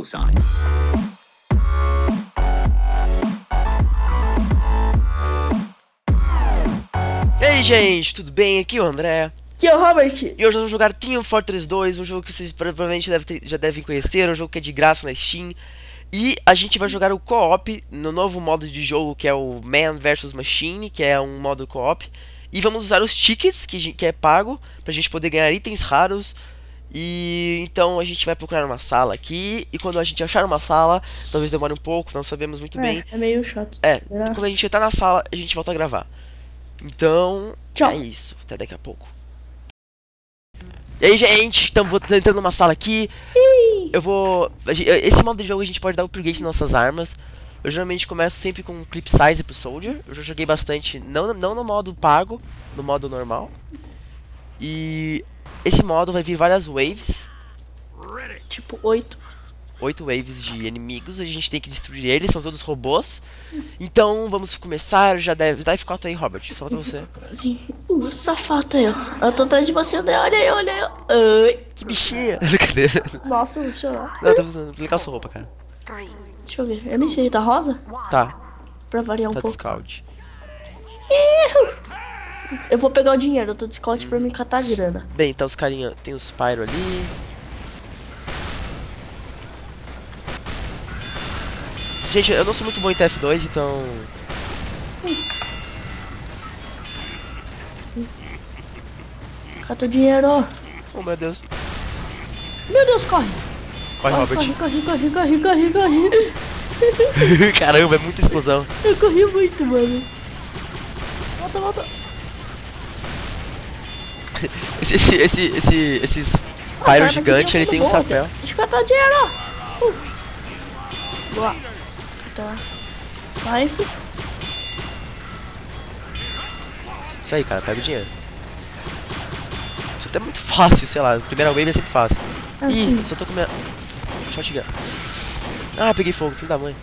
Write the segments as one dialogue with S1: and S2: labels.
S1: sign.
S2: E aí, gente, tudo bem? Aqui é o André.
S3: Aqui é o Robert.
S2: E hoje nós vamos jogar Team Fortress 2, um jogo que vocês provavelmente já devem conhecer, um jogo que é de graça na Steam. E a gente vai jogar o co-op no novo modo de jogo, que é o Man vs Machine, que é um modo co-op. E vamos usar os tickets, que é pago, pra gente poder ganhar itens raros. E então a gente vai procurar uma sala aqui. E quando a gente achar uma sala, talvez demore um pouco, não sabemos muito bem.
S3: É meio chato.
S2: Quando a gente entrar na sala, a gente volta a gravar. Então,
S3: tchau.
S2: É isso. Até daqui a pouco. E aí, gente, estamos entrando numa sala aqui. Esse modo de jogo a gente pode dar upgrade nas nossas armas. Eu geralmente começo sempre com um clip size pro soldier. Eu já joguei bastante, não no modo pago, no modo normal. E esse modo vai vir várias waves.
S3: Tipo 8
S2: waves de inimigos. A gente tem que destruir eles, são todos robôs. Então vamos começar. Já deve dar F4 aí, Robert. Falta você.
S3: Sim, safado aí, ó. Eu tô atrás de você, né? Olha aí, olha aí. Ai.
S2: Que bichinha. Brincadeira.
S3: Nossa, vou chorar.
S2: Não, tá precisando aplicar sua roupa, cara.
S3: Deixa eu ver. Eu nem sei, tá rosa?
S2: Tá.
S3: Pra variar um
S2: Tá de
S3: pouco.
S2: scout.
S3: Eu vou pegar o dinheiro, eu tô de scout pra me catar a grana.
S2: Bem, então os carinha. Tem os Pyro ali. Gente, eu não sou muito bom em TF2, então.
S3: Cata o dinheiro, ó.
S2: Oh, meu Deus.
S3: Meu Deus, corre.
S2: Corre, Robert.
S3: Corre.
S2: Caramba, é muita explosão.
S3: Eu corri muito, mano. Volta.
S2: Esses Pyro gigante, ele tem um chapéu.
S3: Deixa eu catar o dinheiro, ó. Boa. Tá. Vai, filho.
S2: Isso aí, cara, pega o dinheiro. Isso até é muito fácil, sei lá. A primeira wave é sempre fácil. Ih, só tô com minha shotgun. Ah, peguei fogo, filho da mãe.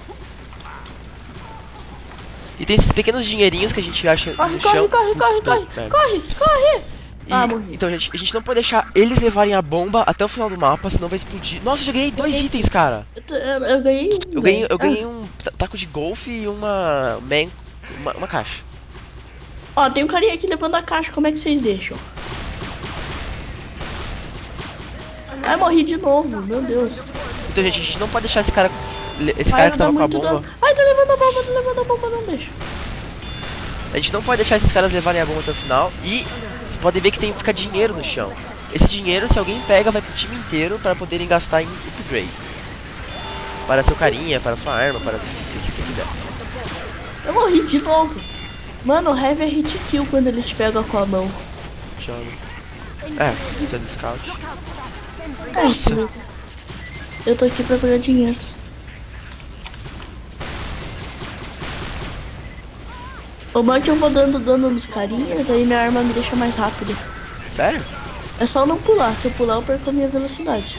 S2: E tem esses pequenos dinheirinhos que a gente acha no chão.
S3: Corre.
S2: Então, gente, a gente não pode deixar eles levarem a bomba até o final do mapa, senão vai explodir. Nossa, eu já ganhei 2 itens, cara.
S3: Eu ganhei um.
S2: Eu ganhei um taco de golfe e uma caixa.
S3: Ó, tem um carinha aqui levando a caixa, como é que vocês deixam? Ai, morri de novo, meu Deus.
S2: Então, gente, a gente não pode deixar esse cara que tava com a bomba.
S3: Ai, tô levando a bomba, não deixa.
S2: A gente não pode deixar esses caras levarem a bomba até o final. E vocês podem ver que tem que ficar dinheiro no chão. Esse dinheiro, se alguém pega, vai pro time inteiro para poderem gastar em upgrades. Para seu carinha, para sua arma, para o que você quiser.
S3: Eu morri de novo. Mano, o Heavy é hit kill quando ele te pega com a mão.
S2: Joga. Isso é do scout.
S3: Nossa. Eu tô aqui pra pegar dinheiro. O bom é que eu vou dando dano nos carinhas, aí minha arma me deixa mais rápido.
S2: Sério?
S3: É só não pular, se eu pular eu perco a minha velocidade.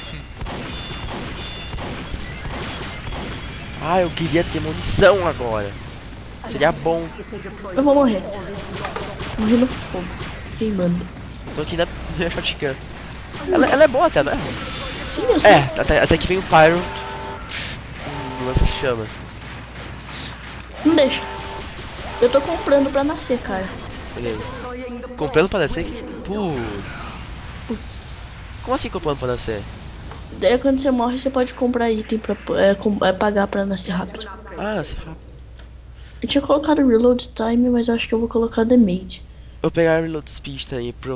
S2: Ah, eu queria ter munição agora. Seria bom.
S3: Eu vou morrer. Morri no fogo, queimando.
S2: Tô aqui na minha shotgun. Ela é boa até, né?
S3: Sim, eu sei.
S2: Até que vem o Pyro. Lança-chamas.
S3: Não deixa. Eu tô comprando pra nascer, cara.
S2: Beleza. Comprando pra nascer?
S3: Putz.
S2: Como assim comprando pra nascer?
S3: Daí quando você morre, você pode comprar item pra pagar pra nascer rápido.
S2: Ah, nascer rápido.
S3: Eu tinha colocado reload time, mas eu acho que eu vou colocar the mate.
S2: Eu vou pegar reload speed também pro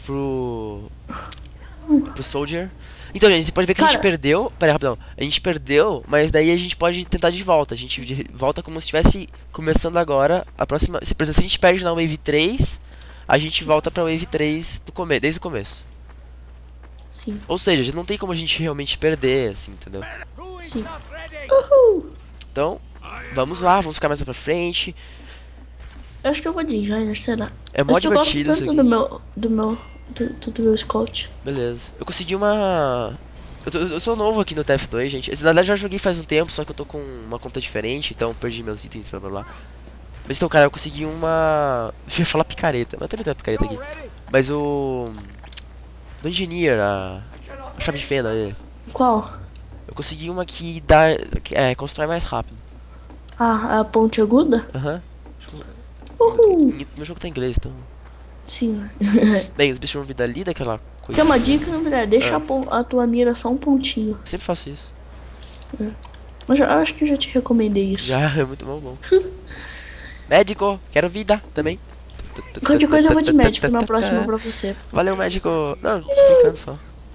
S2: soldier. Então, gente, você pode ver que a gente perdeu. Pera aí, rapidão. A gente perdeu, mas daí a gente pode tentar de volta. A gente volta como se estivesse começando agora. A próxima. Por exemplo, se a gente perde na Wave 3, a gente volta pra Wave 3 desde o começo.
S3: Sim.
S2: Ou seja, não tem como a gente realmente perder, assim, entendeu?
S3: Sim. Uhul.
S2: Então, vamos lá, vamos ficar mais pra frente.
S3: Eu acho que eu vou de engenheiro, será?
S2: É mó divertido isso aqui.
S3: Do meu scout.
S2: Beleza. Eu consegui uma... Eu sou novo aqui no TF2, gente. Na verdade, já joguei faz um tempo, só que eu tô com uma conta diferente, então perdi meus itens, blá blá blá. Mas então, cara, eu consegui uma... Eu ia falar picareta, mas eu também tenho uma picareta aqui. Mas o... Do engineer, a chave de fenda dele.
S3: Qual?
S2: Eu consegui uma que dá. Constrói mais rápido.
S3: Ah, a ponte aguda?
S2: Aham.
S3: Uhul.
S2: Meu jogo tá em inglês, então.
S3: Sim.
S2: Bem, os bichos vão vir dali, daquela coisa.
S3: Quer uma dica, André? Deixa
S2: Ah.
S3: a tua mira só um pontinho.
S2: Sempre faço isso.
S3: Mas eu acho que eu já te recomendei isso.
S2: Já, é muito bom. Médico, quero vida também.
S3: Qualquer coisa eu vou de médico na próxima pra você.
S2: Valeu, médico. Não, tô brincando só.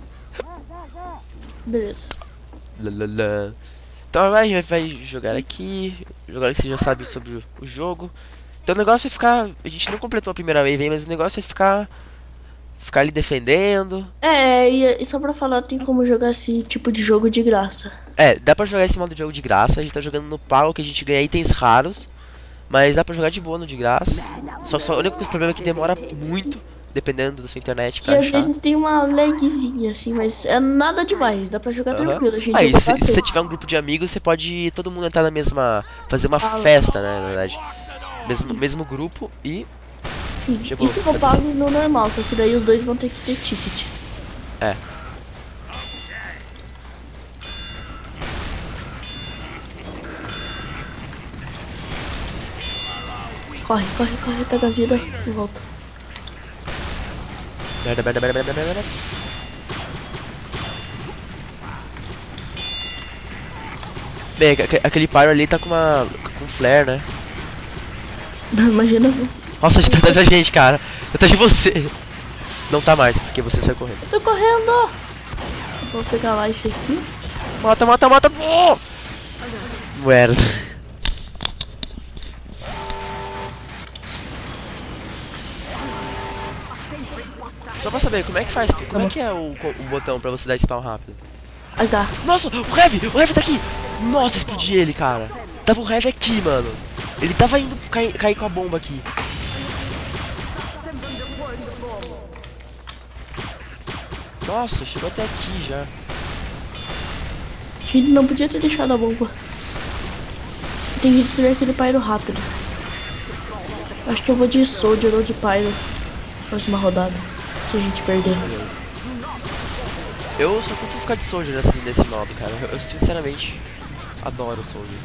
S3: Beleza.
S2: Lalala. Então agora a gente vai jogar aqui. Agora que você já sabe sobre o jogo. Então o negócio é ficar. A gente não completou a primeira wave aí, mas o negócio é ficar. Ficar ali defendendo.
S3: E só pra falar, tem como jogar esse tipo de jogo de graça.
S2: Dá pra jogar esse modo de jogo de graça. A gente tá jogando no pau que a gente ganha itens raros. Mas dá pra jogar de boa no de graça. Só o único problema é que demora muito, dependendo da sua internet, pra
S3: E
S2: achar.
S3: às vezes tem uma lagzinha, assim, mas é nada demais. Dá pra jogar tranquilo. A gente
S2: Aí,
S3: jogou
S2: se você
S3: bastante.
S2: tiver um grupo de amigos, você pode todo mundo entrar na mesma. Fazer uma
S3: Ah,
S2: festa, né, na verdade. Mesmo grupo e.
S3: Sim.
S2: Chegou,
S3: E se for pago no normal, só que daí os dois vão ter que ter ticket.
S2: É.
S3: Corre, pega a vida e volta.
S2: Merda. Bem, aquele pyro ali tá com flare, né?
S3: Imagina.
S2: Nossa, tá atrás da gente, cara. Eu tô de você. Não tá mais, porque você saiu correndo.
S3: Eu tô correndo! Vou pegar life aqui.
S2: Mata. Oh! Merda. Só pra saber, como é que faz? Como é que é o botão pra você dar spawn rápido?
S3: H.
S2: Nossa, o Heavy tá aqui! Nossa, explodi ele, cara. Tava o Heavy aqui, mano. Ele tava indo cair com a bomba aqui. Nossa, chegou até aqui já.
S3: A gente não podia ter deixado a bomba. Tem que destruir aquele pyro rápido. Acho que eu vou de Soldier ou de pyro. Próxima rodada. Se a gente perder.
S2: Eu só curto ficar de Soldier nesse modo, cara. Eu sinceramente adoro o Soldier.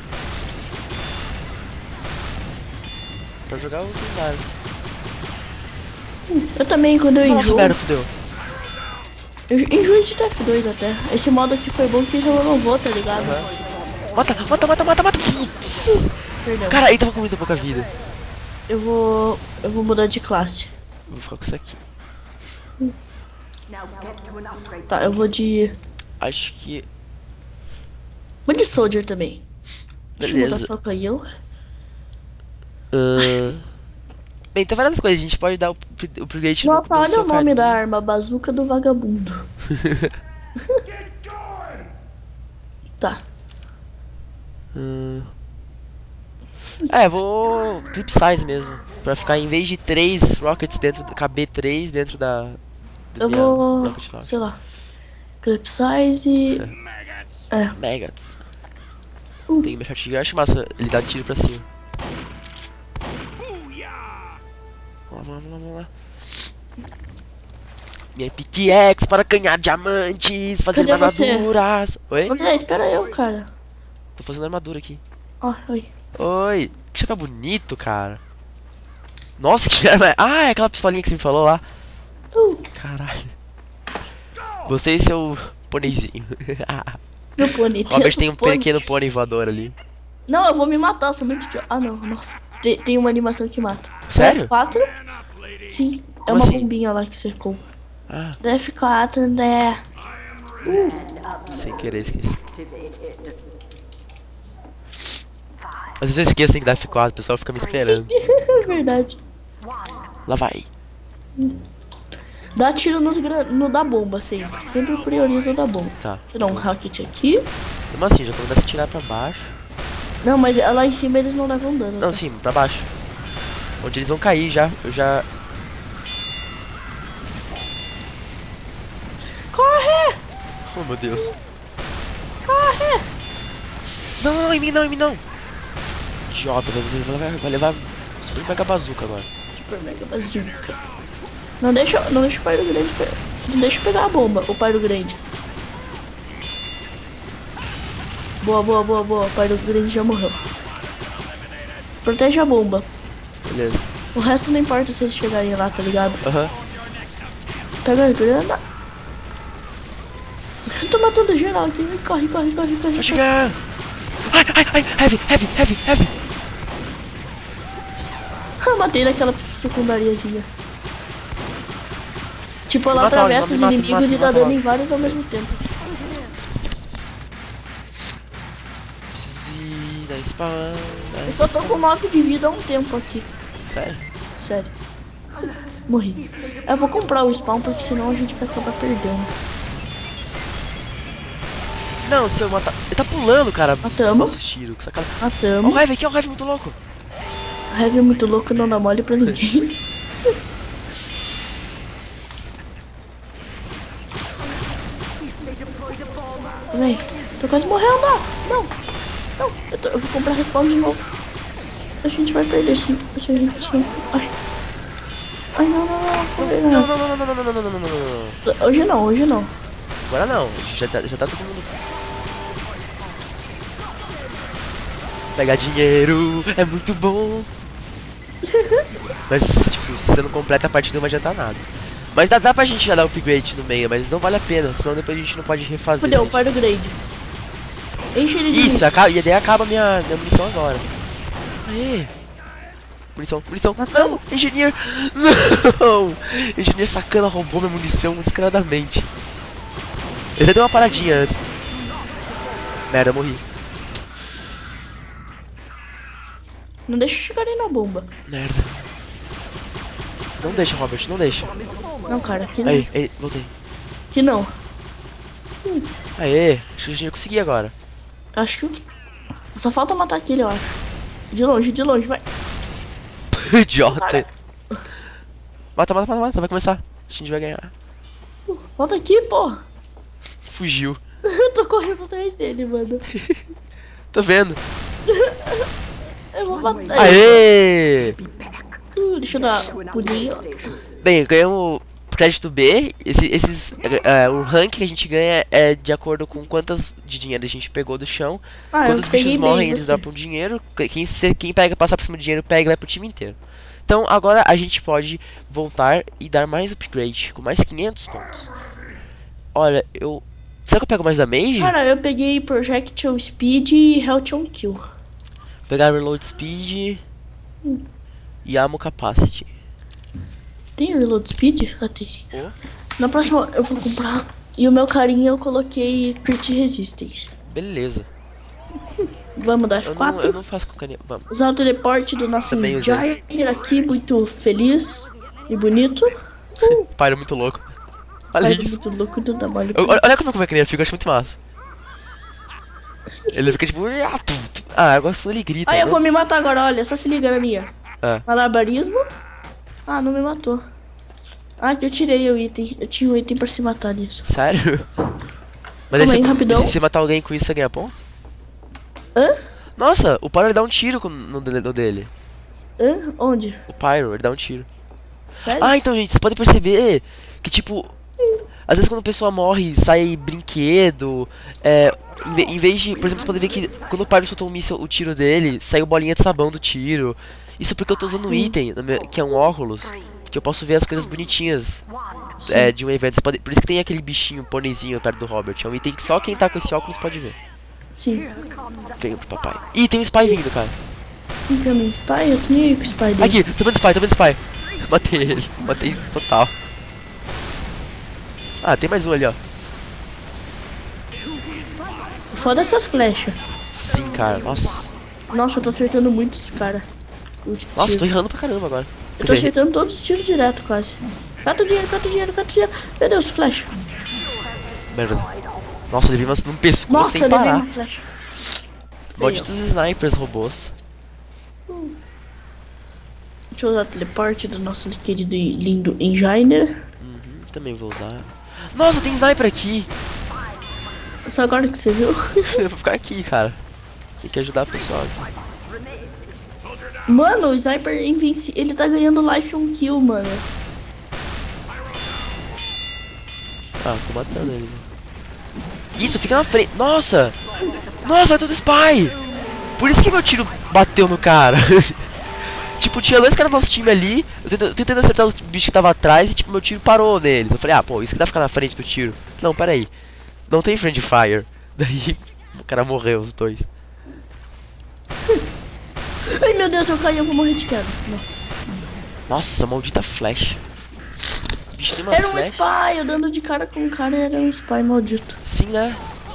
S2: Pra jogar os lendários.
S3: Eu também, quando eu
S2: Nossa,
S3: enjoo.
S2: merda, fudeu.
S3: Eu enjoei de TF2 até. Esse modo aqui foi bom que renovou, tá ligado?
S2: Mata!
S3: Perdão.
S2: Cara, ele tava com muita pouca vida.
S3: Eu vou mudar de classe.
S2: Vou ficar com isso aqui.
S3: Tá, eu vou de.
S2: Acho que.
S3: Vou de Soldier também. Deixa eu mudar
S2: Beleza.
S3: só canhão.
S2: Bem, tem várias coisas. A gente pode dar o upgrade no
S3: Nossa, olha
S2: seu
S3: o nome da
S2: carinho.
S3: arma, Bazuca do Vagabundo. Tá.
S2: Vou clip size mesmo. Pra ficar em vez de 3 rockets dentro. Caber 3 dentro da.
S3: Eu
S2: minha
S3: vou.
S2: rocket launcher.
S3: Sei lá. Clip size. É.
S2: Megas. Tem que mexer tiro. Eu acho massa ele dar tiro pra cima. Vamos lá. Minha pickaxe para ganhar diamantes, fazer
S3: Cadê você?
S2: armaduras. Oi?
S3: André, espera eu, cara.
S2: Tô fazendo armadura aqui.
S3: Ó, oi.
S2: Oi. Que chapéu bonito, cara. Nossa, que arma. Ah, é aquela pistolinha que você me falou lá. Caralho. Você e seu pôneizinho.
S3: Meu pônei.
S2: Robert tem um
S3: pônei.
S2: pequeno pônei voador ali.
S3: Não, eu vou me matar, eu sou muito idiota. Ah, não, nossa. Tem uma animação que mata.
S2: Sério?
S3: F4? Sim, é
S2: Como
S3: uma
S2: assim?
S3: bombinha lá que cercou.
S2: Ah,
S3: F4, André.
S2: sem querer esqueci. Às vezes eu esqueço tem que dar F4, o pessoal fica me esperando.
S3: Verdade.
S2: Lá vai.
S3: Dá tiro no da bomba, sempre. Sempre prioriza o da bomba.
S2: Tá.
S3: Deixa eu dar um rocket aqui.
S2: Como assim? Já começa a tirar pra baixo.
S3: Não, mas lá em cima eles não levam dano.
S2: Não,
S3: tá?
S2: sim, pra baixo. Onde eles vão cair já. Eu já.
S3: Corre!
S2: Oh meu Deus.
S3: Corre!
S2: Não, em mim não. Idiota, vai levar Super Mega Bazooka agora.
S3: Super mega bazooka. Não deixa o pyro grande. Não deixa eu pegar a bomba, o pyro grande. Boa, boa, boa, boa. O pai do grande já morreu. Protege a bomba.
S2: Beleza.
S3: O resto não importa se eles chegarem lá, tá ligado?
S2: Aham.
S3: Pega a grana. Eu tô matando geral aqui. Corre, corre, corre, corre.
S2: Vai chegar. Ai, ai, ai. Heavy, heavy, heavy, heavy.
S3: Eu matei naquela secundariazinha. Tipo, ela
S2: mata,
S3: atravessa
S2: me
S3: os
S2: mata, me
S3: inimigos
S2: mata,
S3: e dá
S2: me mata,
S3: dano em vários ao mesmo tempo.
S2: Preciso de dar espada.
S3: Eu só tô com 9 de vida há um tempo aqui.
S2: Sério?
S3: Sério. Morri. Eu vou comprar o spawn porque senão a gente vai acabar perdendo.
S2: Não, se eu matar... Ele tá pulando, cara.
S3: Matamos.
S2: Nossa, tiro, que sacanagem. Ó,
S3: Matamos.
S2: o Heavy aqui, ó, o Heavy muito louco.
S3: A Heavy é muito louco, não dá mole pra ninguém. Vem, tô quase morrendo. Não, não. Eu vou comprar respawn de novo. A gente vai perder sim. Se a gente não... Ai. Ai, não, não, não.
S2: Não, não, não, não, não, não, não, não, não, não, não.
S3: Hoje não, hoje não.
S2: Agora não, já tá todo mundo... Pegar dinheiro é muito bom. Mas, tipo, se você não completa a partida não vai adiantar nada. Mas dá pra gente já dar upgrade no meio, mas não vale a pena, senão depois a gente não pode refazer.
S3: Fudeu, o par do grade. Enche ele de
S2: isso, acaba, e daí acaba minha munição agora. Aê! Munição, munição.
S3: Matamos.
S2: Não! Engineer! Não! Engineer sacana roubou minha munição descaradamente. Ele já deu uma paradinha antes. Merda, eu morri.
S3: Não deixa chegarem na bomba.
S2: Merda. Não deixa, Robert, não deixa.
S3: Não, cara, aqui não.
S2: Aí, voltei.
S3: Aqui não.
S2: Aê, acho que a gente ia conseguir agora.
S3: Acho que... Só falta matar aquele, eu acho. De longe, vai.
S2: Idiota. Mata, mata, mata, mata, vai começar. A gente vai ganhar.
S3: Volta aqui, pô.
S2: Fugiu.
S3: Eu tô correndo atrás dele, mano.
S2: Tô vendo.
S3: Eu vou matar.
S2: Aê!
S3: Deixa eu dar um pulinho.
S2: Bem, ganhamos crédito B. O rank que a gente ganha é de acordo com quantas de dinheiro a gente pegou do chão.
S3: Ah,
S2: Quando
S3: eu
S2: os bichos
S3: peguei
S2: morrem,
S3: bem,
S2: eles
S3: você.
S2: dropam dinheiro. Quem pega, passar por cima do dinheiro, pega e vai pro time inteiro. Então agora a gente pode voltar e dar mais upgrade, com mais 500 pontos. Olha, será que eu pego mais damage?
S3: Cara, eu peguei Projectile Speed e Health on Kill.
S2: Vou pegar Reload Speed e Ammo Capacity.
S3: Tem Reload Speed? Ah, tem sim.
S2: Oh.
S3: Na próxima eu vou comprar. E o meu carinha eu coloquei Crit Resistance.
S2: Beleza.
S3: Vamos dar
S2: Eu
S3: F4.
S2: não faço com carinha. Vamos.
S3: Usar o teleporte do nosso
S2: Também usei.
S3: Giant aqui, muito feliz e bonito.
S2: Pyro muito louco. Olha
S3: Ai,
S2: isso.
S3: muito louco do trabalho.
S2: Olha como vai criar, fica, acho muito massa. Ele fica tipo... Ah, eu gosto ele grita.
S3: Ai, eu
S2: né?
S3: vou me matar agora, olha, só se liga na minha.
S2: Ah.
S3: Malabarismo. Ah, não me matou. Ah, que eu tirei o item. Eu tinha um item pra se matar nisso.
S2: Sério? Mas
S3: Calma aí,
S2: você,
S3: rapidão.
S2: se você matar alguém com isso, você ganha ponto?
S3: Hã?
S2: Nossa, o Pyro ele dá um tiro no dele.
S3: Hã? Onde?
S2: O Pyro, ele dá um tiro.
S3: Sério?
S2: Ah, então, gente, vocês podem perceber que, tipo... Às vezes quando a pessoa morre, sai brinquedo. Em vez de... Por exemplo, você pode ver que quando o Pyro soltou o tiro dele, saiu bolinha de sabão do tiro. Isso porque eu tô usando um
S3: Sim.
S2: item, que é um óculos, que eu posso ver as coisas bonitinhas
S3: Sim.
S2: de um evento. Por isso que tem aquele bichinho, pôneizinho perto do Robert. É um item que só quem tá com esse óculos pode ver.
S3: Sim.
S2: Venha pro papai. Ih, tem um Spy vindo, cara.
S3: Incoming Spy? Eu tô nem aí com o Spy dele.
S2: Aqui, tô vendo Spy. Matei ele, matei total. Ah, tem mais um ali, ó.
S3: Foda essas flechas.
S2: Sim, cara, nossa.
S3: Nossa, eu tô acertando muito esse cara.
S2: Nossa, tô errando pra caramba agora.
S3: Eu tô acertando todos os tiros direto, quase. Cata o dinheiro, cata o dinheiro, cata o dinheiro. Meu Deus, flecha.
S2: Merda. Nossa, ele veio num pescoço
S3: Nossa,
S2: sem
S3: eu levei
S2: parar.
S3: uma flecha.
S2: Malditos snipers robôs.
S3: Deixa eu usar o teleporte do nosso querido e lindo Engineer.
S2: Também vou usar. Nossa, tem sniper aqui.
S3: Só agora que você viu.
S2: Eu vou ficar aqui, cara. Tem que ajudar o pessoal aqui.
S3: Mano, o Sniper ele tá ganhando life on kill, mano.
S2: Ah, tô matando eles. Isso, fica na frente. Nossa! Nossa, é tudo spy! Por isso que meu tiro bateu no cara. Tipo, tinha 2 caras no nosso time ali, eu tentando acertar os bichos que tava atrás e tipo, meu tiro parou neles. Eu falei, ah, pô, isso que dá pra ficar na frente do tiro. Não, pera aí. Não tem friendly fire. Daí o cara morreu, os 2.
S3: Ai meu Deus, eu caí, eu vou morrer de queda. Nossa.
S2: Nossa, maldita flecha. Esse bicho tem umas
S3: Era um
S2: flechas.
S3: spy, eu dando de cara com um cara era um spy maldito.
S2: Sim, né?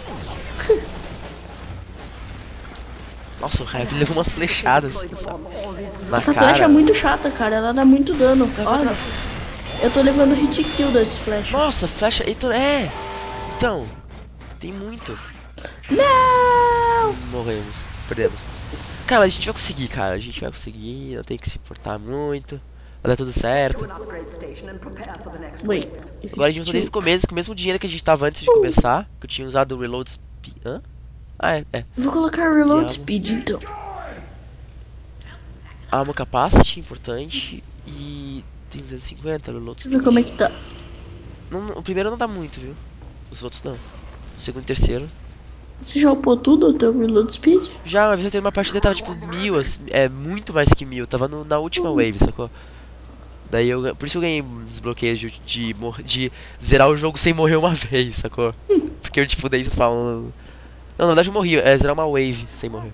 S2: Nossa, o Heavy levou umas flechadas assim, sabe? Na
S3: Essa
S2: cara.
S3: flecha é muito chata, cara, ela dá muito dano. Olha, eu tô levando hit kill dessas flechas.
S2: Nossa, flecha. Então, então, tem muito.
S3: Não!
S2: Morremos, perdemos. Cara, mas a gente vai conseguir, cara. A gente vai conseguir, não tem que se importar muito. Vai dar tudo certo.
S3: Wait.
S2: Agora a gente vai desde o começo, com o mesmo dinheiro que a gente tava antes de começar. Que eu tinha usado o reload speed. Hã? Ah, é.
S3: Vou colocar reload
S2: E
S3: speed então.
S2: Arma capacity, importante. E tem 250, reload
S3: Deixa eu
S2: speed.
S3: ver como é que tá.
S2: O primeiro não dá muito, viu? Os outros não. O segundo e terceiro.
S3: Você já upou tudo o teu reload speed?
S2: Já, uma vez eu tenho uma partida tava tipo 1000, assim, muito mais que 1000. Tava na última wave, sacou? Daí por isso eu ganhei desbloqueio de zerar o jogo sem morrer uma vez, sacou? Porque eu tipo, daí eles falam. Não, na verdade eu morri, zerar uma wave sem morrer.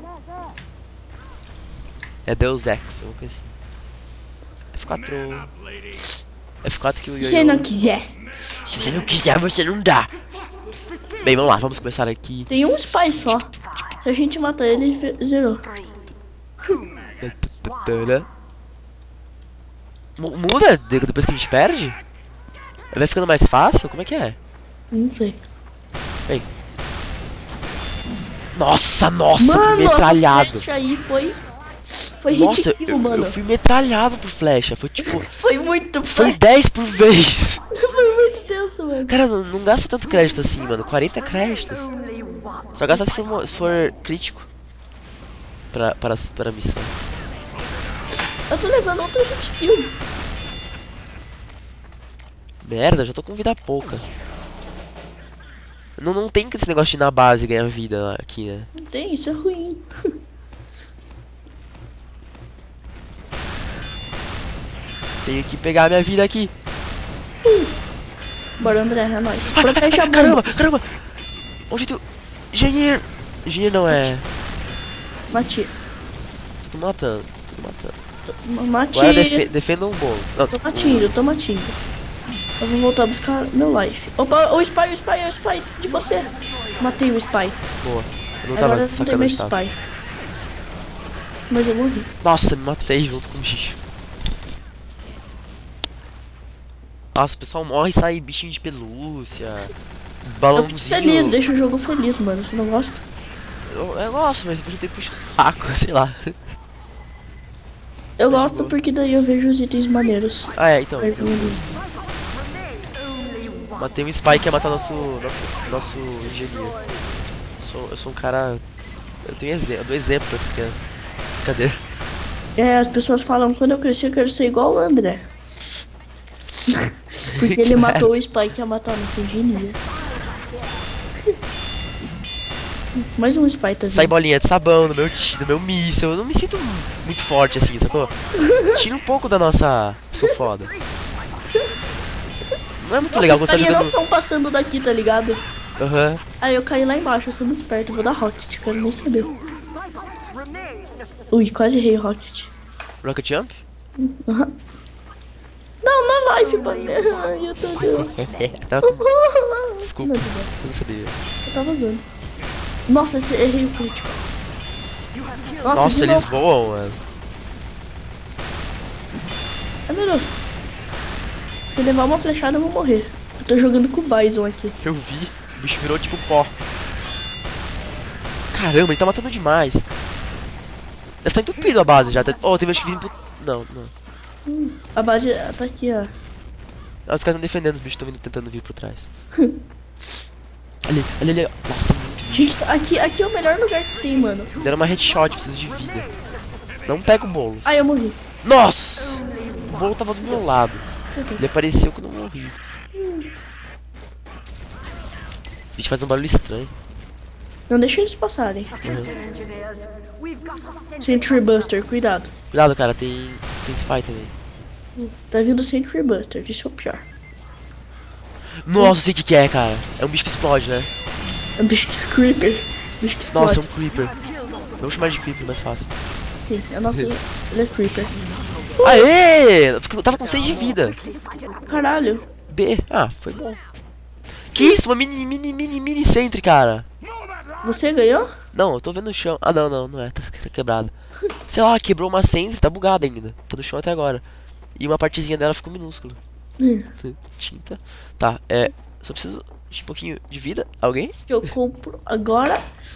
S2: É Deus Ex, uma coisa assim. F4. F4 que o
S3: Se você não quiser.
S2: Se você não quiser, você não dá. Bem, vamos lá, vamos começar aqui.
S3: Tem um spy só. Se a gente matar ele, zerou.
S2: Muda depois que a gente perde? Vai ficando mais fácil? Como é que é?
S3: Não sei.
S2: Bem. Nossa, fui
S3: Mano,
S2: metralhado.
S3: essa flecha aí foi
S2: Nossa,
S3: hit kill, mano.
S2: eu fui metralhado por flecha. Foi tipo.
S3: Foi muito
S2: Foi 10 por vez.
S3: Foi muito tenso, mano.
S2: Cara, não gasta tanto crédito assim, mano. 40 créditos. Só gasta se for crítico. Pra missão.
S3: Eu tô levando outro hit kill.
S2: Merda, já tô com vida pouca. Não tem esse negócio de ir na base ganhar vida aqui, né?
S3: Não tem, isso é ruim.
S2: Tenho que pegar a minha vida aqui.
S3: Bora, André, é nóis. Protege a bomba.
S2: Caramba! Onde tu... Engenheiro! Engenheiro não é...
S3: Mati.
S2: Tô matando.
S3: Mati.
S2: Agora defenda um bolo. Não,
S3: Tô matindo. Eu vou voltar a buscar meu life. Opa, o spy de você. Matei o spy.
S2: boa. Eu não tava
S3: Agora não tem mais spy. Mas eu morri.
S2: Nossa, me matei junto com o bicho. Nossa, o pessoal morre e sai bichinho de pelúcia.
S3: Eu fico
S2: Balãozinho.
S3: feliz, deixa o jogo feliz, mano. Você não gosta?
S2: Eu gosto, mas depois eu tenho que puxar o saco, sei lá.
S3: Eu gosto porque daí eu vejo os itens maneiros.
S2: Ah, então. Matei um spy que ia matar nosso engenheiro. Eu sou um cara. Eu dou exemplo pra essa criança. Cadê?
S3: As pessoas falam, quando eu crescer eu quero ser igual o André. Porque ele matou o spy que ia matar nossa engenharia. Mais um spy tá vindo.
S2: Sai bolinha de sabão no meu míssil. Eu não me sinto muito forte assim, sacou? Tira um pouco da nossa. Sou foda. Não é muito legal
S3: Os
S2: gostar de
S3: carinha não estão passando daqui, tá ligado?
S2: Aham.
S3: Aí eu caí lá embaixo, eu sou muito esperto, eu vou dar rocket, quero nem saber. Ui, quase errei o rocket.
S2: Rocket Jump?
S3: Aham. Não, na live, pai. Ai, eu tô doido.
S2: Desculpa, eu não sabia.
S3: Eu tava zoando. Nossa, errei o crítico.
S2: Nossa,
S3: de
S2: eles
S3: novo.
S2: voam, mano.
S3: Ai, meu Deus. Se levar uma flechada, eu vou morrer. Eu tô jogando com o Bison aqui.
S2: Eu vi, o bicho virou tipo pó. Caramba, ele tá matando demais. Deve estar entupido a base já. Oh, tem que vir pro... Não.
S3: A base tá aqui, ó.
S2: Ah, os caras estão defendendo, os bichos estão tentando vir por trás. Ali. Nossa, muito bicho.
S3: Gente, aqui é o melhor lugar que tem, mano.
S2: Deram uma headshot, preciso de vida. Não pega o bolo.
S3: Ai, eu morri.
S2: Nossa! O bolo tava do meu lado. Ele apareceu quando eu morri. O bicho faz um barulho estranho.
S3: Não deixa eles passarem. Sentry Buster, cuidado.
S2: Cuidado, cara, tem spy também.
S3: Tá vindo Sentry Buster, isso é o pior.
S2: Nossa, eu sei o que é, cara. É um bicho que explode, né?
S3: É um bicho Creeper. Bicho que explode.
S2: Nossa, é um Creeper. Vamos chamar de Creeper, mais fácil.
S3: Sim, é nosso. Ele é Creeper.
S2: Aê! Eu tava com 6 de vida.
S3: Caralho.
S2: B. Ah, foi bom. Que isso? Uma mini sentry, cara.
S3: Você ganhou?
S2: Não, eu tô vendo o chão. Ah, não é. Tá quebrado. Sei lá, quebrou uma sentry, tá bugada ainda. Tá no chão até agora. E uma partezinha dela ficou minúscula. Tinta. Tá, só preciso de um pouquinho de vida. Alguém?
S3: Que eu compro agora.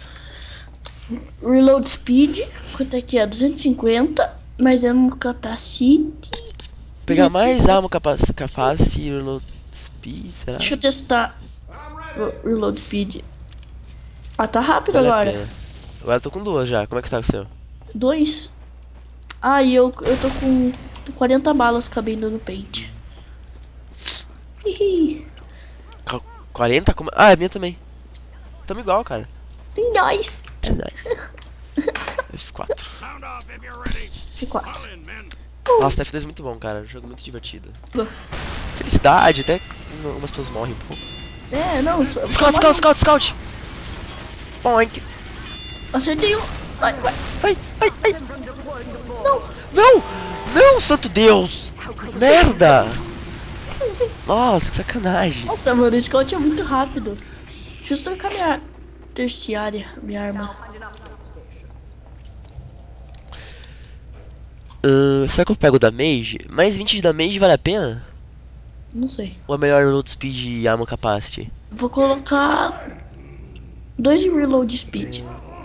S3: Reload Speed. Quanto é que é? 250. Mas é um capacity.
S2: Pegar mais arma capacity, reload speed, será?
S3: Deixa eu testar. Reload Speed. Ah, tá rápido
S2: Vale a
S3: agora.
S2: pena. Agora eu tô com 2 já. Como é que tá o seu?
S3: 2. Ah, e eu tô com 40 balas cabendo no peito. Hihi.
S2: 40? Como? Ah, é minha também. Tamo igual, cara.
S3: Nice.
S2: É nice. F4.
S3: F4.
S2: Nossa, F2 é muito bom, cara. Um jogo muito divertido.
S3: Go.
S2: Felicidade, até umas pessoas morrem um pouco.
S3: É, não.
S2: Scout! Boink!
S3: Acertei um. Vai.
S2: Ai! Não, santo Deus! Merda! Nossa, que sacanagem.
S3: Nossa, mano, o Scout é muito rápido. Deixa eu trocar minha terciária, minha arma.
S2: Será que eu pego o da Mage? Mais 20 de damage vale a pena?
S3: Não sei.
S2: Ou é melhor reload speed e armor capacity?
S3: Vou colocar 2 de reload speed.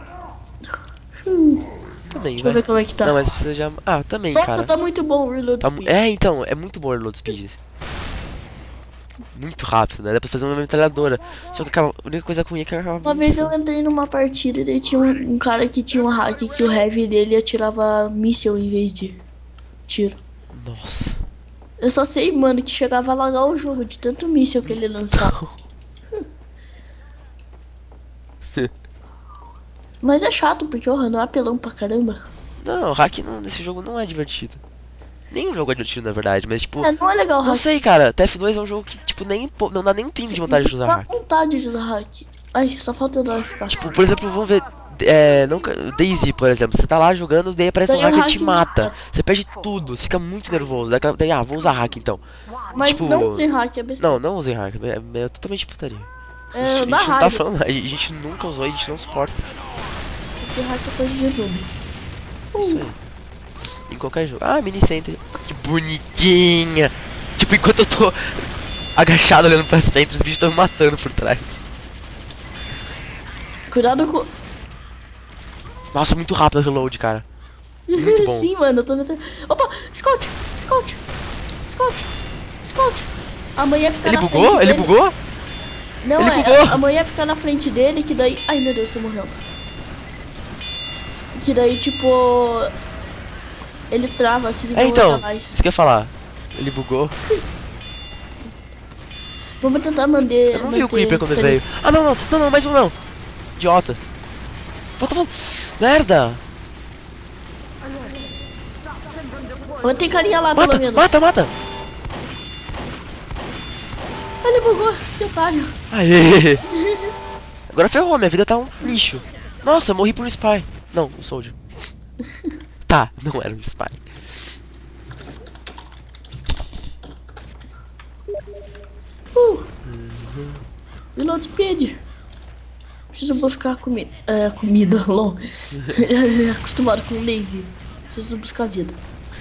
S2: Também,
S3: Deixa eu ver como é que tá.
S2: Não, mas precisa de armor. Ah, também,
S3: Nossa,
S2: cara.
S3: tá muito bom o reload speed.
S2: Então, é muito bom o reload speed. Muito rápido, né? Dá pra fazer uma metralhadora. Só que a única coisa ruim é que acaba.
S3: Uma vez eu entrei numa partida e daí tinha um cara que tinha um hack que o heavy dele atirava míssil em vez de tiro.
S2: Nossa.
S3: Eu só sei, mano, que chegava a lagar o jogo de tanto míssil que ele lançava. Mas é chato, porque o não é apelão pra caramba.
S2: Não, hack nesse jogo não é divertido. Nenhum jogo é divertido, na verdade, mas tipo.
S3: É, não é legal o
S2: Não
S3: hack.
S2: sei, cara. TF2 é um jogo que, tipo, não dá nem um pingo de vontade de usar
S3: Dá
S2: hack.
S3: vontade de usar hack. Ai, só falta eu dar ficar.
S2: Tipo, por exemplo, vamos ver. DayZ, por exemplo, você tá lá jogando, daí aparece um
S3: Daí o
S2: hacker e te
S3: hack te
S2: mata.
S3: mata.
S2: Você perde tudo, você fica muito nervoso. Daí, vou usar hack então.
S3: Mas
S2: tipo,
S3: não sem hack é besteira.
S2: Não usei hack, é totalmente putaria.
S3: É,
S2: A gente
S3: dá
S2: não tá
S3: raiva,
S2: falando, a gente nunca usou, a gente não suporta.
S3: porque hack é coisa de noob.
S2: Isso aí. Em qualquer jogo. Ah, mini center. Que bonitinha. Tipo, enquanto eu tô agachado olhando pra center, os bichos estão me matando por trás.
S3: Cuidado com...
S2: Nossa, muito rápido o reload, cara. Muito bom.
S3: Sim, mano, eu tô metendo... Opa, Scout. A mãe ia ficar
S2: Ele
S3: na
S2: bugou?
S3: frente
S2: Ele
S3: dele.
S2: bugou?
S3: Não,
S2: Ele bugou.
S3: a mãe ia ficar na frente dele, que daí... Ai, meu Deus, tô morrendo. Que daí, tipo... Ele trava, assim, não
S2: Então,
S3: anda mais.
S2: isso que eu ia falar. Ele bugou.
S3: Vamos tentar manter...
S2: Eu não vi o Creeper quando ele veio. Ah, não, mais um não. Idiota. Volta. Merda.
S3: Tem carinha lá, pelo menos.
S2: Mata.
S3: Ele bugou, que otário.
S2: Aê. Agora ferrou, minha vida tá um lixo. Nossa, eu morri por um spy. Não, um soldier. Tá, não era um spy.
S3: Reload speed. Preciso buscar comida. Comida, LOL. Ele é acostumado com lazy. Preciso buscar vida.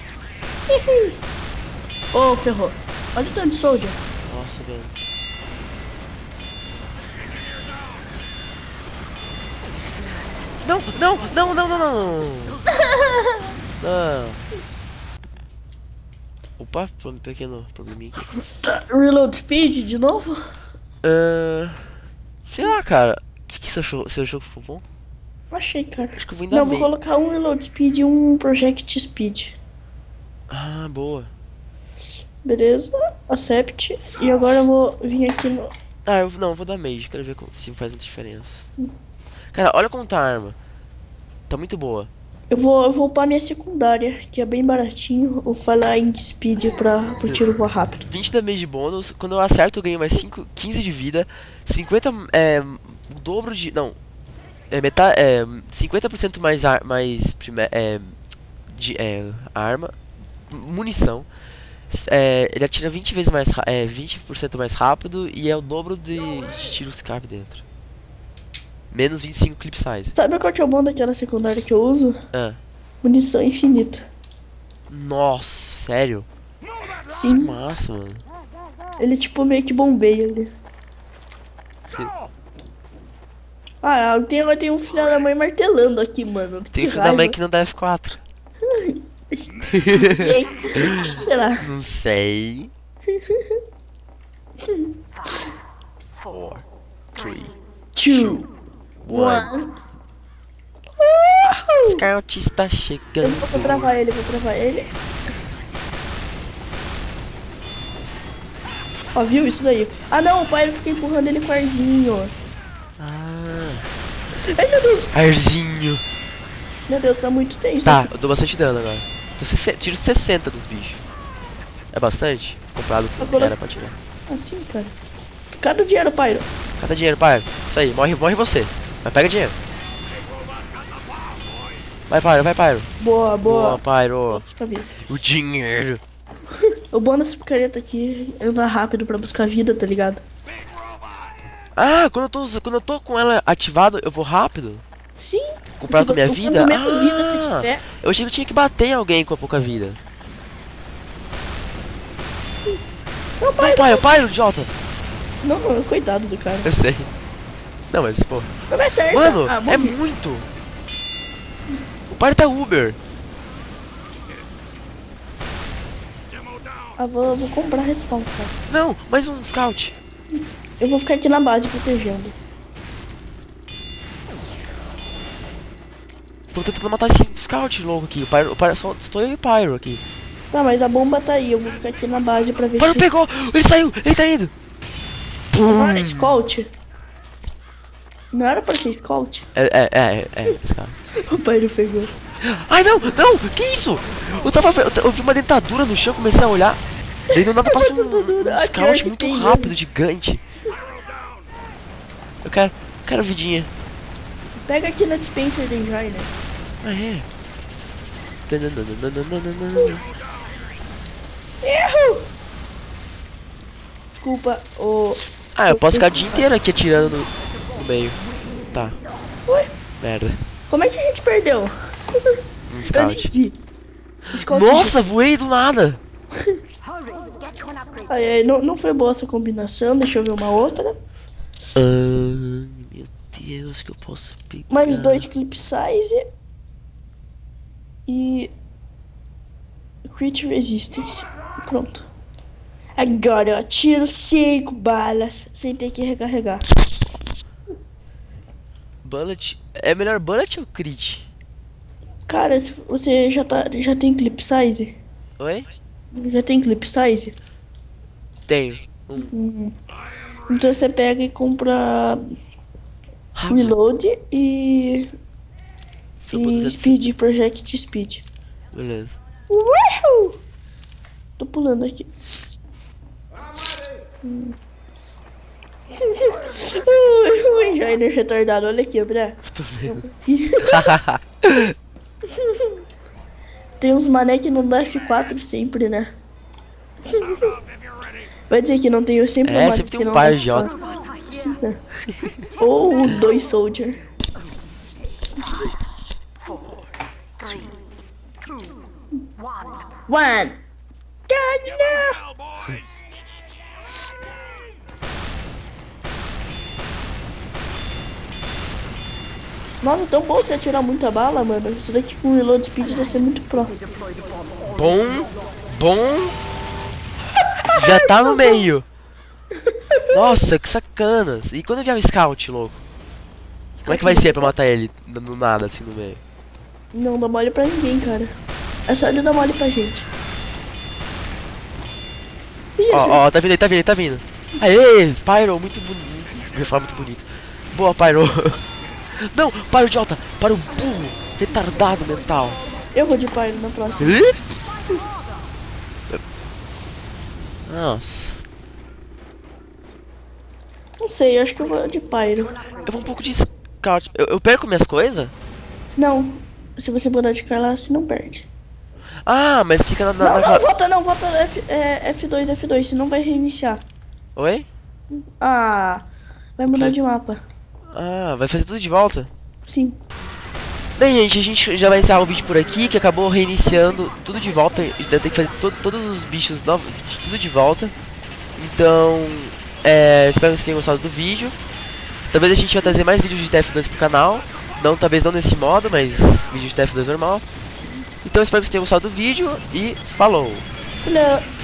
S3: Oh, ferrou. Olha o tanto de soldier.
S2: Nossa, velho. Não. Não. Opa, pequeno probleminha aqui.
S3: Tá, reload speed de novo?
S2: Sei lá, cara. O que você achou? Seu jogo ficou bom?
S3: Achei, cara.
S2: Acho que eu vou ainda
S3: Não,
S2: bem.
S3: vou colocar um reload speed e um project speed.
S2: Ah, boa.
S3: Beleza, accept. E agora eu vou vir aqui no...
S2: Ah, eu vou dar mage. Quero ver se faz muita diferença. Cara, olha como tá a arma. Tá muito boa.
S3: Eu vou upar minha secundária, que é bem baratinho. O Flying Speed pro tiro voar rápido.
S2: 20 damage bônus. Quando eu acerto, eu ganho mais 15 de vida. 50 o dobro de. Não. É metade. 50% mais, arma. Munição. Ele atira 20 vezes mais. 20% mais rápido. E é o dobro de tiros que cabe dentro. Menos 25 clip size.
S3: Sabe qual que é o bom daquela secundária que eu uso?
S2: Ah.
S3: Munição infinita.
S2: Nossa, sério?
S3: Sim.
S2: Massa, mano.
S3: Ele tipo meio que bombeia ali.
S2: Sim.
S3: Ah, tem um filho da mãe martelando aqui, mano.
S2: Tem filho da mãe que não dá F4.
S3: Quem será?
S2: Não sei. 4, 3,
S3: 2,
S2: 1.
S3: 1.
S2: Scout está
S3: Eu
S2: chegando.
S3: vou travar ele, vou travar ele. Ó, viu isso daí? Ah não, o pai fica empurrando ele com arzinho.
S2: Ah,
S3: Ai meu Deus,
S2: arzinho.
S3: meu Deus, tá muito tenso
S2: Tá,
S3: aqui.
S2: eu dou bastante dano agora. Tiro 60 dos bichos. É bastante? Comparado com o que
S3: Agora-
S2: era pra tirar.
S3: Assim, cara. Cada dinheiro, pai.
S2: Cada dinheiro, pai. Isso aí, morre você. Mas pega dinheiro. Vai, Pyro, vai, Pyro.
S3: Boa,
S2: Boa,
S3: boa.
S2: Pyro.
S3: Busca vida.
S2: O dinheiro.
S3: O bom dessa picareta aqui é andar rápido pra buscar vida, tá ligado?
S2: Ah, quando eu tô com ela ativado, eu vou rápido?
S3: Sim.
S2: Comparado com a minha vida?
S3: Quanto menos vida você tiver.
S2: Eu achei que eu tinha que bater em alguém com a pouca vida.
S3: Não,
S2: Não,
S3: pai.
S2: Pyro, idiota.
S3: Não, coitado do cara.
S2: Eu sei. Não, mas, pô.
S3: Não vai certo.
S2: Mano,
S3: Ah,
S2: é
S3: morri.
S2: muito. O Pyro tá Uber.
S3: Ah, vou comprar respawn, cara.
S2: Não, mais um scout.
S3: Eu vou ficar aqui na base protegendo.
S2: Tô tentando matar esse scout louco aqui. O Pyro só estou eu e o Pyro aqui.
S3: Tá, mas a bomba tá aí. Eu vou ficar aqui na base pra ver
S2: O Pyro
S3: se...
S2: pegou! Ele saiu! Ele tá indo!
S3: Ah, Scout? Não era pra ser Scout?
S2: Scout.
S3: O pai não pegou.
S2: Ai, não! Não! Que isso? Eu vi uma dentadura no chão, comecei a olhar. Daí do nada passa um
S3: Ah, pior
S2: scout
S3: que
S2: muito
S3: tem
S2: rápido,
S3: mesmo.
S2: gigante. Eu quero vidinha.
S3: Pega aqui na dispenser da Engine.
S2: Ah, é?
S3: Erro! Desculpa, o...
S2: Ah, eu posso ficar o dia inteiro aqui atirando no meio. Tá,
S3: Ué,
S2: merda.
S3: como é que a gente perdeu?
S2: Um
S3: Eu nem
S2: scout.
S3: vi. Scout
S2: Nossa, voei do nada.
S3: Ai, ai, não foi boa essa combinação. Deixa eu ver uma outra.
S2: Meu Deus, que eu posso pegar.
S3: Mais 2 clip size. E... Crit resistance. Pronto. Agora eu atiro 5 balas sem ter que recarregar.
S2: Bullet. É melhor bullet ou crit?
S3: Cara, se você já tem clip size?
S2: Oi?
S3: Já tem clip size?
S2: Tenho.
S3: Então você pega e compra
S2: Rápido.
S3: reload e
S2: Eu vou dizer-
S3: speed, project speed.
S2: Beleza.
S3: Uhul! Tô pulando aqui. O Enginer retardado, olha aqui, André.
S2: Tô vendo.
S3: Tem uns mané que não dá F4 sempre, né? Vai dizer que não tem sempre
S2: É,
S3: mané
S2: sempre tem
S3: que
S2: um
S3: não
S2: par
S3: dá
S2: de idiota.
S3: F4. Sim, né? Ou 2 soldier. One. God, no! Nossa, tão bom você atirar muita bala, mano. Isso daqui com reload speed deve ser muito pro.
S2: Bom. Já tá no meio. Nossa, que sacana. E quando vier o scout, louco? Como é que vai ser pra matar ele do nada, assim, no meio?
S3: Não dá mole pra ninguém, cara. É só ele dar mole pra gente. Ih, esse-
S2: Ó, tá vindo, ele tá vindo. Aê, Pyro, muito bonito. Eu ia falar muito bonito. Boa, Pyro. Não, para o idiota, para o burro, retardado mental.
S3: Eu vou de Pyro na próxima.
S2: Hã? Nossa,
S3: Não sei, eu acho que eu vou de Pyro.
S2: eu vou um pouco de scout. Eu perco minhas coisas?
S3: Não, se você mudar de Carla, você não perde.
S2: Ah, mas fica
S3: Não, volta F2, F2, senão vai reiniciar.
S2: Oi?
S3: Ah, vai mudar
S2: quê?
S3: de mapa.
S2: Ah, vai fazer tudo de volta?
S3: Sim.
S2: Bem, gente, a gente já vai encerrar o vídeo por aqui, que acabou reiniciando tudo de volta. A gente deve ter que fazer todos os bichos novos, tudo de volta. Então, espero que vocês tenham gostado do vídeo. Talvez a gente vai trazer mais vídeos de TF2 pro canal. Não, talvez não nesse modo, mas vídeo de TF2 normal. Então, espero que vocês tenham gostado do vídeo e falou!
S3: Olha.